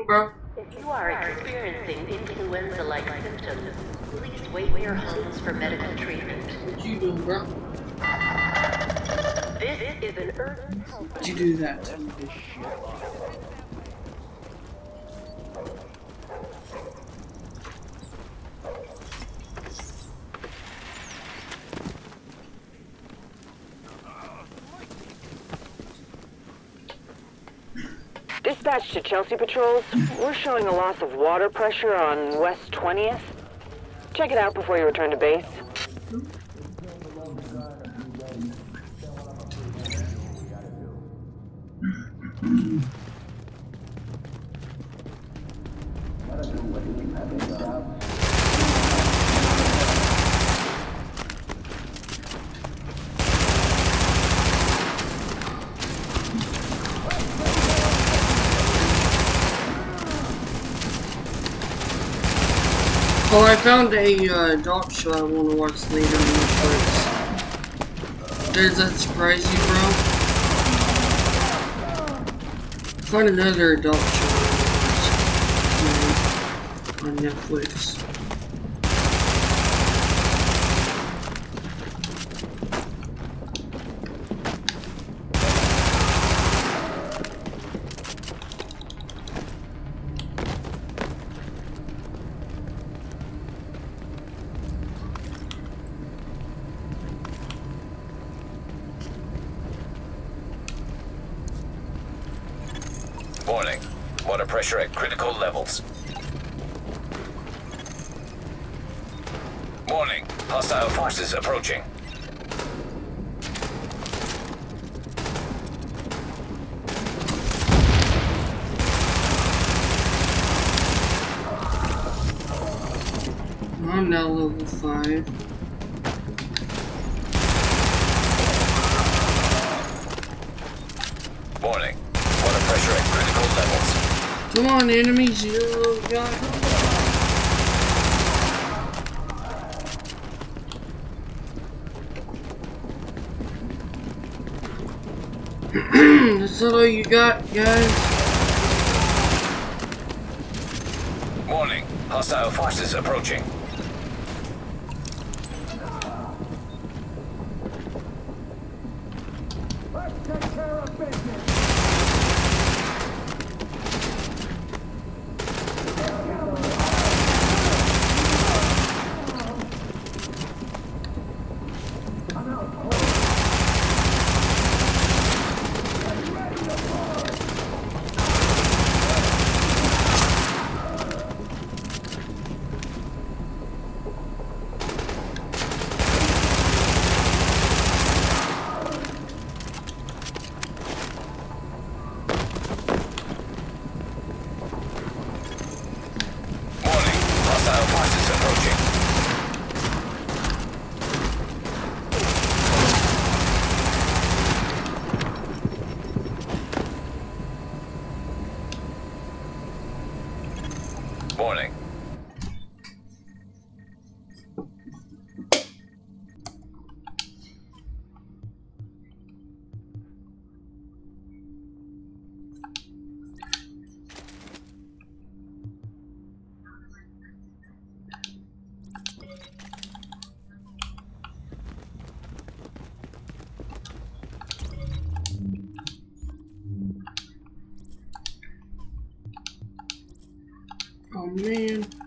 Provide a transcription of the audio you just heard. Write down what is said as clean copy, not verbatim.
doing, bro? If you are experiencing influenza-like symptoms, please wait in your homes for medical treatment. What you doing, bro? This is an urgent health. Why'd you do that? Dispatch to Chelsea patrols. We're showing a loss of water pressure on West 20th. Check it out before you return to base. Oh, I found a doc show I want to watch later on Netflix. Does that surprise you, bro? Find another adult show I want to watch on Netflix. Warning. Water pressure at critical levels. Warning. Hostile forces approaching. I'm now level 5. Warning. Water pressure at critical levels. Come on, enemies, you got. That's all you got, guys. Warning. Hostile forces approaching. Warning. Oh man.